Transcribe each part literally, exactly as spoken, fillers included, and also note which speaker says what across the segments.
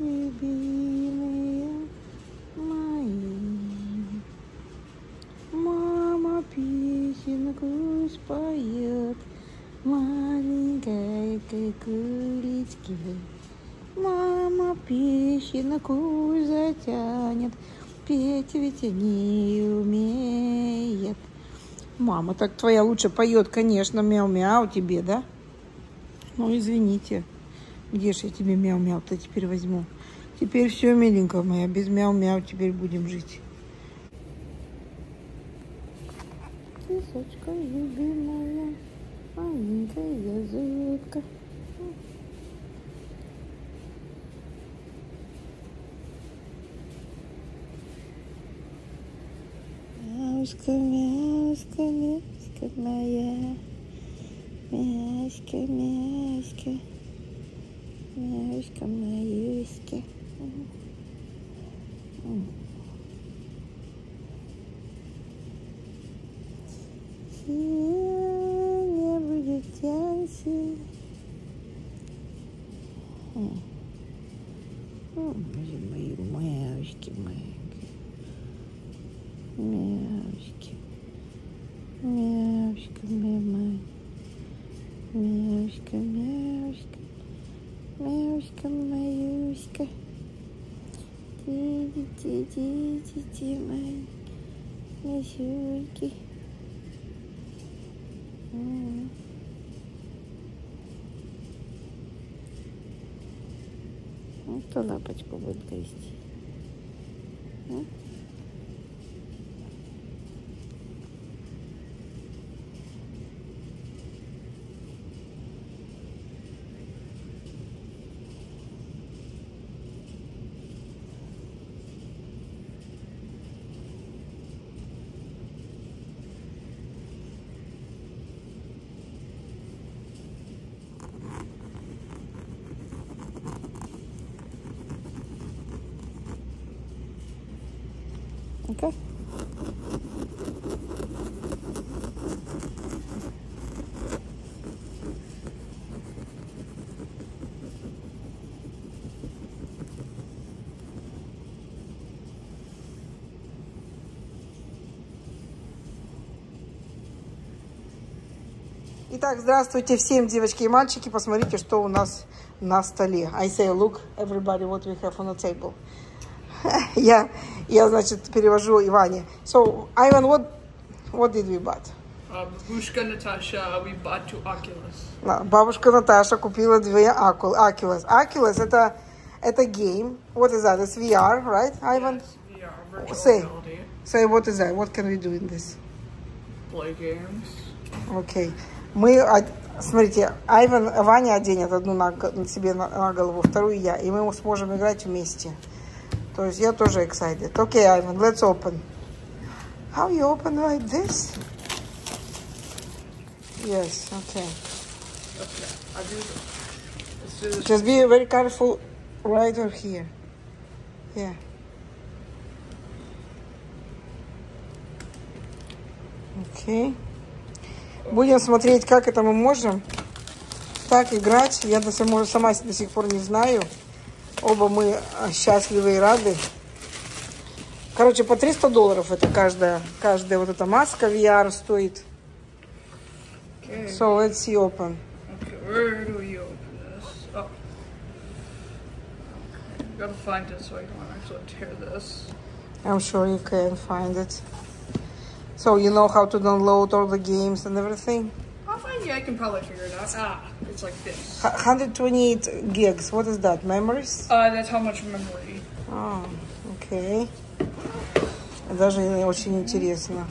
Speaker 1: любимые мои. Мама песенку споет маленькой куколечке. Мама песенку затянет, петь ведь не умеет. Мама, так твоя лучше поет, конечно, мяу-мяу тебе, да? Ну, извините. Где ж я тебе мяу-мяу-то теперь возьму? Теперь все, миленькая моя, без мяу-мяу теперь будем жить. Кисочка любимая, маленькая зубка. Мяушка, мяушка, мяушка моя, мяшка, мяшка, мяушка, маюська. Не будет тянься. Боже мои, мяушки, маленькие. Мяушки. Мяушка, моя. Мяушка, мяушка. Мяушка, маюська. Ти-ти-ти-ти-ти, мои мясюльки. Ну, кто лапочку будет грести? А? Okay. Итак, здравствуйте всем, девочки и мальчики. Посмотрите, что у нас на столе. I say, look, everybody, what we have on the table. я, я, значит, перевожу Иване. So, Ivan, what, what did we buy?
Speaker 2: Uh, Babushka Natasha, we bought two Oculus.
Speaker 1: Бабушка Наташа купила две Oculus. Oculus это, это game. What is that? It's V R, right, Ivan?
Speaker 2: Yes, V R, virtual
Speaker 1: say,
Speaker 2: reality.
Speaker 1: say, what is that? What can we do in this?
Speaker 2: Play games.
Speaker 1: Okay. Мы, смотрите, Айван, Ваня оденет одну на, на себе на, на голову, вторую я, и мы сможем играть вместе. То есть я тоже excited. Okay, Ivan, let's open. How you open like this? Yes, okay.
Speaker 2: Okay, I'll do this. Let's do this.
Speaker 1: Just be very careful right over here. Yeah. Okay. Будем смотреть, как это мы можем так играть. Я до сих, сама до сих пор не знаю. Оба мы счастливы и рады. Короче, по триста долларов это каждая, каждая вот эта маска V R стоит.
Speaker 2: Okay.
Speaker 1: So let's see open.
Speaker 2: Okay, where do we open this? Oh. Okay. Gotta find it so I can actually tear this.
Speaker 1: I'm sure you can find it. So you know how to download all the games and everything?
Speaker 2: I'll find you. I can probably figure it out. Ah, it's like this.
Speaker 1: one hundred twenty-eight gigs. What is that? Memories?
Speaker 2: Uh, that's how much memory.
Speaker 1: Oh, okay. Даже очень интересно.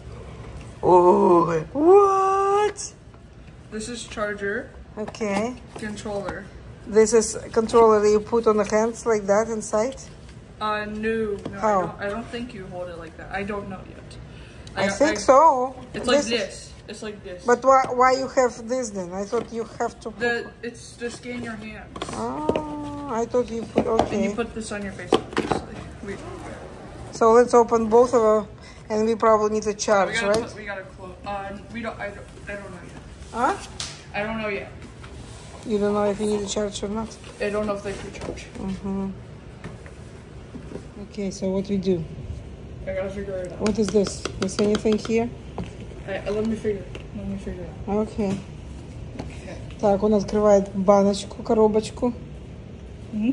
Speaker 1: Oh, what?
Speaker 2: This is charger.
Speaker 1: Okay.
Speaker 2: Controller.
Speaker 1: This is a controller that you put on the hands like that inside?
Speaker 2: Uh, no. No,
Speaker 1: How?
Speaker 2: I don't, I don't think you hold it like that. I don't know yet.
Speaker 1: I, I think I, so.
Speaker 2: It's like
Speaker 1: this.
Speaker 2: this. It's like this.
Speaker 1: But why, why you have this then? I thought you have to put...
Speaker 2: The, it's to scan your hands.
Speaker 1: Oh, I thought you put... Okay.
Speaker 2: And you put this on your face, obviously. We,
Speaker 1: so let's open both of them, and we probably need to charge,
Speaker 2: we gotta
Speaker 1: right?
Speaker 2: Put, we gotta close. Uh, we don't, I don't, I don't know yet.
Speaker 1: Huh?
Speaker 2: I don't know yet.
Speaker 1: You don't know if you need a charge or not?
Speaker 2: I don't know if they can charge.
Speaker 1: Uh-huh. Okay, so what we do?
Speaker 2: I gotta figure it out.
Speaker 1: What is this? Is anything here?
Speaker 2: I, let me figure. Let me figure it out.
Speaker 1: Okay.
Speaker 2: Okay.
Speaker 1: Так, он открывает баночку, коробочку.
Speaker 2: Mm-hmm.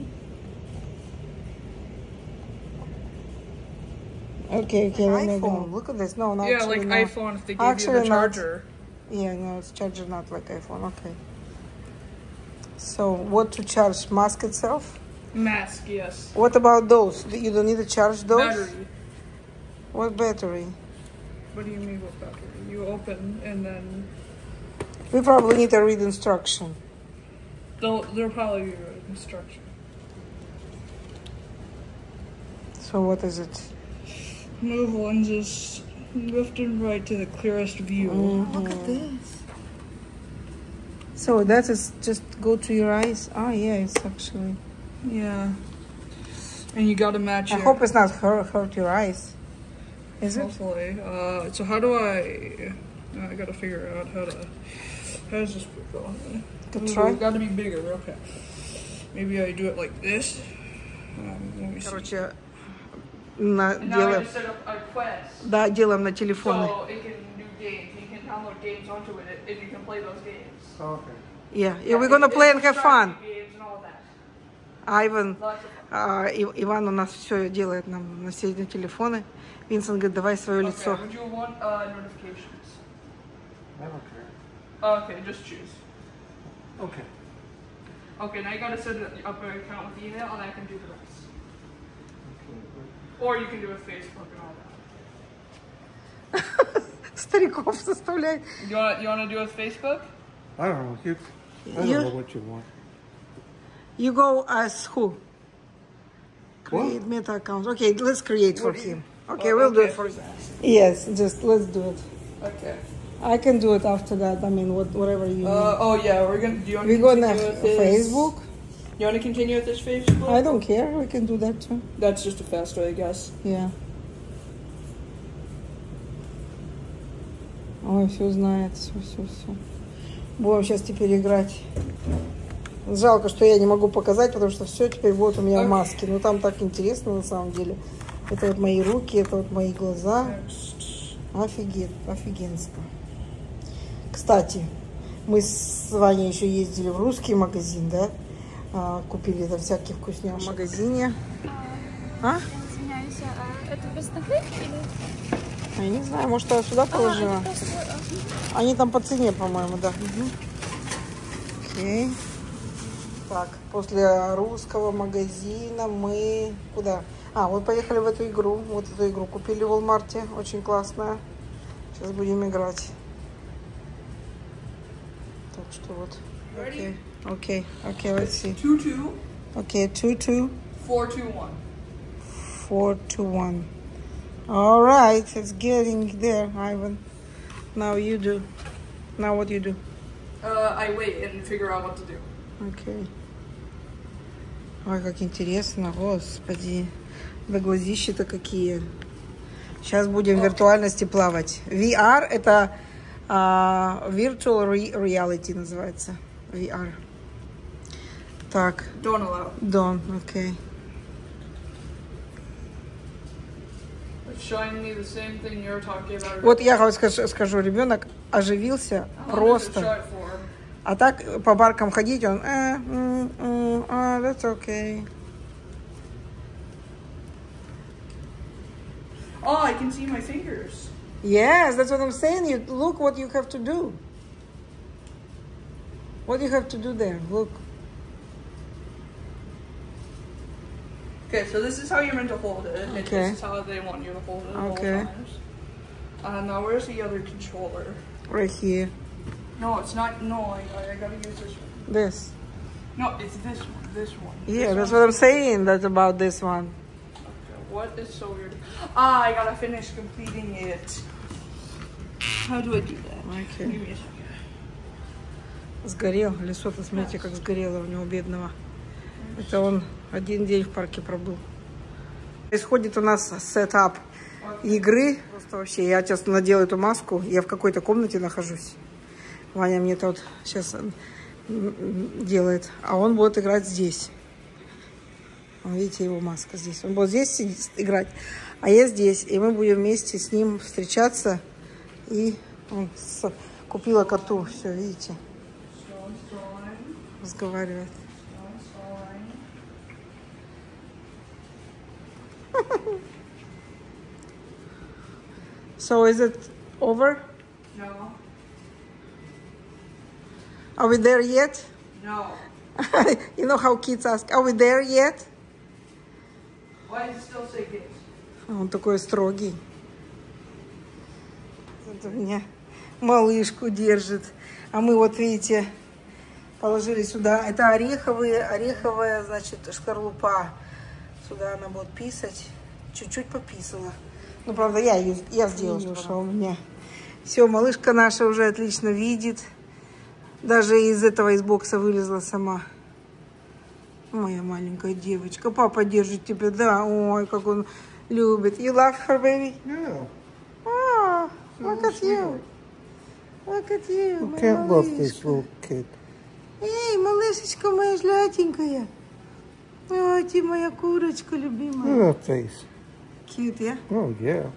Speaker 1: Okay, okay, let me go. Look at this. No, not
Speaker 2: Yeah,
Speaker 1: actually,
Speaker 2: like
Speaker 1: no.
Speaker 2: iPhone if they give
Speaker 1: Actually,
Speaker 2: you the
Speaker 1: not.
Speaker 2: charger.
Speaker 1: Yeah, no, it's charger, not like iPhone. Okay. So, what to charge? Mask itself?
Speaker 2: Mask, yes.
Speaker 1: What about those? You don't need to charge those?
Speaker 2: Battery.
Speaker 1: What battery?
Speaker 2: What do you mean with battery? You open and then
Speaker 1: We probably need to read instruction.
Speaker 2: they'll they'll probably give you instruction.
Speaker 1: So what is it?
Speaker 2: Move lenses left and right to the clearest view.
Speaker 1: Mhm.
Speaker 2: Look at this.
Speaker 1: So that is just go to your eyes. Oh yeah, it's actually.
Speaker 2: Yeah. And you gotta match
Speaker 1: I
Speaker 2: it.
Speaker 1: hope it's not hurt, hurt your eyes. Is it?
Speaker 2: Hopefully. Uh, so how do I? I gotta figure out how to. How does this go?
Speaker 1: Good
Speaker 2: Ooh,
Speaker 1: try.
Speaker 2: It's gotta be bigger. Okay. Maybe I do it like this. Um, let me see.
Speaker 1: Короче, на,
Speaker 2: And now I
Speaker 1: делаем,
Speaker 2: just set up a quest.
Speaker 1: да, делаем на телефоны.
Speaker 2: So it can do games. You can download games onto it, and you can play those games.
Speaker 3: Okay.
Speaker 1: Yeah, yeah, we're gonna play and have fun.
Speaker 2: Games and all that.
Speaker 1: Айван,
Speaker 2: Lots of fun.
Speaker 1: а, И- Иван у нас все делает нам на все эти телефоны. Винсент говорит, давай свое
Speaker 2: Okay,
Speaker 1: лицо.
Speaker 2: would you want uh, notifications?
Speaker 3: I don't care.
Speaker 2: Okay, just choose.
Speaker 3: Okay.
Speaker 2: Okay, now you gotta set up an account with email, and I can do the rest.
Speaker 3: Okay.
Speaker 2: Or you can do with Facebook and all that.
Speaker 1: Стариков составляет.
Speaker 2: You want you want to do it with Facebook?
Speaker 3: I don't know. You, I don't
Speaker 1: You-
Speaker 3: know what you want.
Speaker 1: You go as who? Create
Speaker 3: What?
Speaker 1: meta account. Okay, let's create for him. Okay,
Speaker 2: Oh,
Speaker 1: we'll do
Speaker 2: okay.
Speaker 1: it for him. Yes, just let's do it.
Speaker 2: Okay.
Speaker 1: I can do it after that. I mean, what, whatever you need.
Speaker 2: Uh, oh yeah, we're gonna. Do you want to
Speaker 1: We're
Speaker 2: continue
Speaker 1: gonna
Speaker 2: with this?
Speaker 1: Facebook.
Speaker 2: You want to continue with this Facebook?
Speaker 1: I don't care. We can do that too.
Speaker 2: That's just a fast way, I guess.
Speaker 1: Yeah. Ой, все знает, все, все, все. Будем сейчас теперь играть. Жалко, что я не могу показать, потому что все теперь будет у меня в маске. Но там так интересно на самом деле. Это вот мои руки, это вот мои глаза. Офигеть, офигенско. Кстати, мы с Ваней еще ездили в русский магазин, да? А, купили там всякие вкусняшек в магазине. А?
Speaker 4: Я извиняюсь, а это без наклейки или?
Speaker 1: Я не знаю, может, я сюда положила?
Speaker 4: А, это просто, ага.
Speaker 1: Они там по цене, по-моему, да. Угу. Окей. Так, после русского магазина мы куда? А, вот поехали в эту игру. Вот эту игру купили в Walmart. Очень классная. Сейчас будем играть. Так что вот. Окей. Окей. Окей, let's see.
Speaker 2: Two two
Speaker 1: Окей, two, two,
Speaker 2: four two one.
Speaker 1: four, two, one. All right, it's getting there, Ivan. Now you do. Now what you do?
Speaker 2: Uh, I wait and figure out what to do.
Speaker 1: Окей. Ой, как интересно, господи. Да глазищи-то какие. Сейчас будем в виртуальности плавать. ви ар это а, Virtual Reality называется. ви ар. Так,
Speaker 2: Don't allow.
Speaker 1: Дон, окей.
Speaker 2: It's showing me the same thing you're talking about.
Speaker 1: Вот я вам скажу, скажу, ребенок оживился
Speaker 2: How long does it show
Speaker 1: просто.
Speaker 2: it for?
Speaker 1: А так по баркам ходить, он, э, м, м, а, that's okay.
Speaker 2: Oh, I can see my fingers.
Speaker 1: Yes, that's what I'm saying. You look what you have to do. What do you have to do there? Look.
Speaker 2: Okay, so this is how you're meant to hold it. And
Speaker 1: Okay.
Speaker 2: this is how they want you to hold it at
Speaker 1: Okay.
Speaker 2: all times. Uh, now where's the other controller?
Speaker 1: Right here.
Speaker 2: No, it's not. No, I, I gotta use this one.
Speaker 1: This.
Speaker 2: No, it's this one. This one.
Speaker 1: Yeah,
Speaker 2: This
Speaker 1: that's
Speaker 2: one.
Speaker 1: what I'm saying. That's about this one.
Speaker 2: Okay, what is so weird? Ah, I gotta finish completing it. How do I do that?
Speaker 1: Okay.
Speaker 2: Give me a second.
Speaker 1: Сгорел. Лицо-то, смотрите, как сгорело у него, бедного. Это он один день в парке пробыл. Происходит у нас сетап игры. Просто вообще, я сейчас надела эту маску, я в какой-то комнате нахожусь. Ваня мне тут сейчас делает. А он будет играть здесь. Видите, его маска здесь. Он будет здесь сидеть, играть, а я здесь. И мы будем вместе с ним встречаться. И он с... купила коту. Все, видите? Разговаривает. So is it over?
Speaker 2: No.
Speaker 1: Are we there yet?
Speaker 2: No.
Speaker 1: You know how kids ask, are we there yet?
Speaker 2: Why does it still say kids?
Speaker 1: Он такой строгий. Это у меня малышку держит. А мы вот, видите, положили сюда. Это ореховые, ореховая, значит, шкарлупа. Сюда она будет писать. Чуть-чуть пописала. Ну, правда, я ее я сделала, что у меня. Все, малышка наша уже отлично видит. Даже из этого, из бокса вылезла сама. Моя маленькая девочка. Папа держит тебя, да. Ой, как он любит. You love her, baby?
Speaker 3: Yeah.
Speaker 1: Oh, look at you. Look at you,
Speaker 3: You
Speaker 1: моя
Speaker 3: can't love this
Speaker 1: малышка.
Speaker 3: little kid.
Speaker 1: Эй, малышечка моя златенькая. Ой, ты моя курочка
Speaker 3: Look
Speaker 1: любимая.
Speaker 3: at that face.
Speaker 1: Cute, yeah?
Speaker 3: Oh, yeah.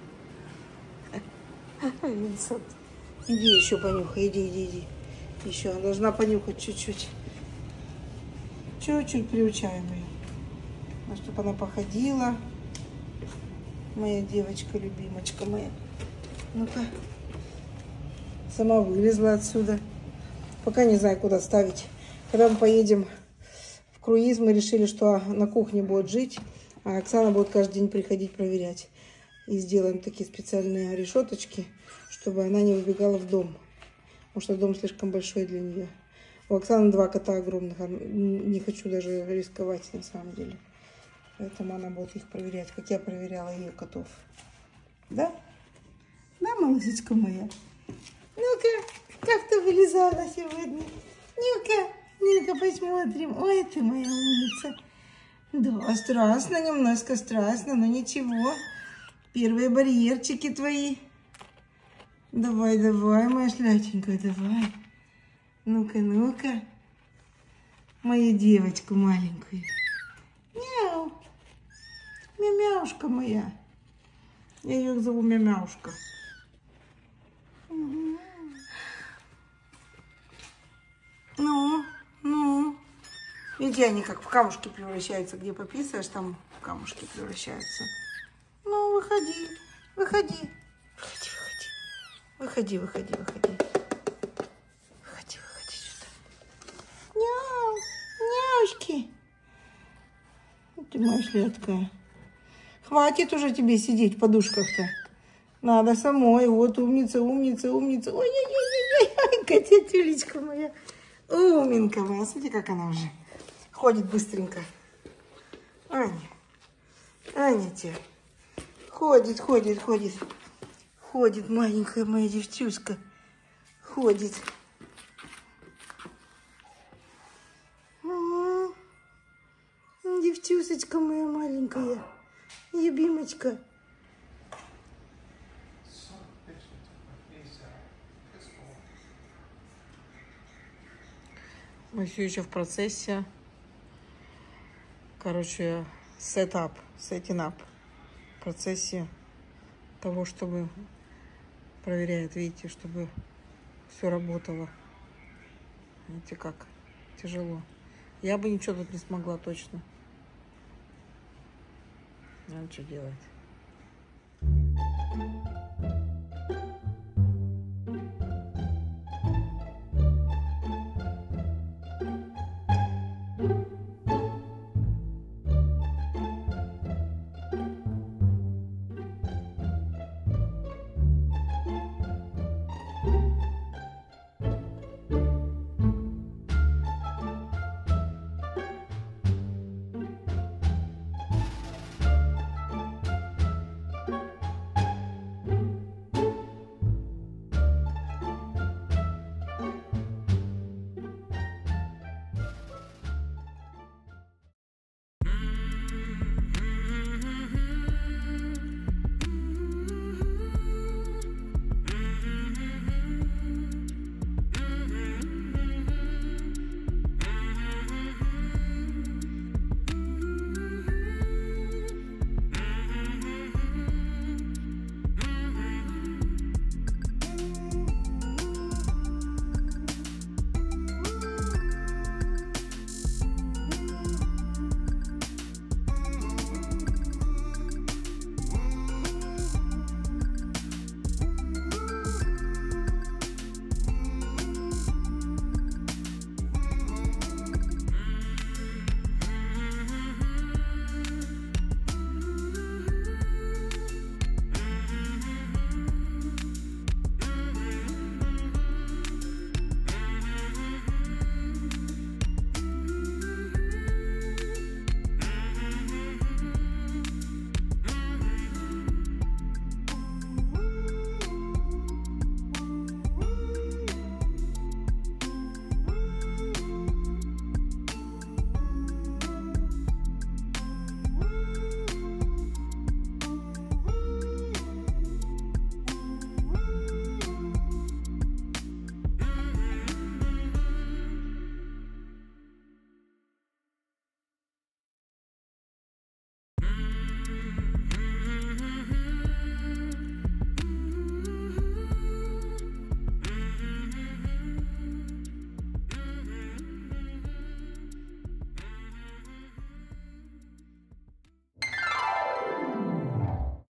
Speaker 1: Винсент. Иди еще понюхай, иди, иди, иди. Еще, она должна понюхать чуть-чуть. Чуть-чуть приучаем ее. Ну, чтобы она походила. Моя девочка, любимочка моя. Ну-ка. Сама вылезла отсюда. Пока не знаю, куда ставить. Когда мы поедем в круиз, мы решили, что на кухне будет жить, а Оксана будет каждый день приходить проверять. И сделаем такие специальные решеточки, чтобы она не выбегала в дом. Потому что дом слишком большой для нее. У Оксаны два кота огромных. Не хочу даже рисковать на самом деле. Поэтому она будет их проверять, как я проверяла ее котов. Да? Да, малышечка моя? Ну-ка, как ты вылезала сегодня? Ну-ка, ну-ка посмотрим. Ой, ты моя умница. Да, страшно, немножко страшно, но ничего. Первые барьерчики твои. Давай, давай, моя шляченькая, давай. Ну-ка, ну-ка. Мою девочку маленькую. Мяу. Мямяушка моя. Я ее зову Мямяушка. Угу. Ну, ну. Видите, они как в камушки превращаются. Где пописаешь, там в камушки превращаются. Ну, выходи, выходи. Выходи, выходи. Выходи, выходи, выходи. Выходи, выходи сюда. Няу, няушки. Ты моя шлятка. Хватит уже тебе сидеть в подушках-то. Надо самой. Вот умница, умница, умница. Ой-ой-ой-ой-ой, котятюлечка моя. Умненька моя. Смотри, как она уже ходит быстренько. Аня. Аня тебе. Ходит, ходит, ходит. Ходит маленькая моя девчушка. Ходит. М-м-м. Девчушечка моя маленькая. Любимочка. Мы все еще в процессе. Короче, сетап, setting up. В процессе того, чтобы проверяет, видите, чтобы все работало. Видите, как тяжело. Я бы ничего тут не смогла точно. Надо что делать.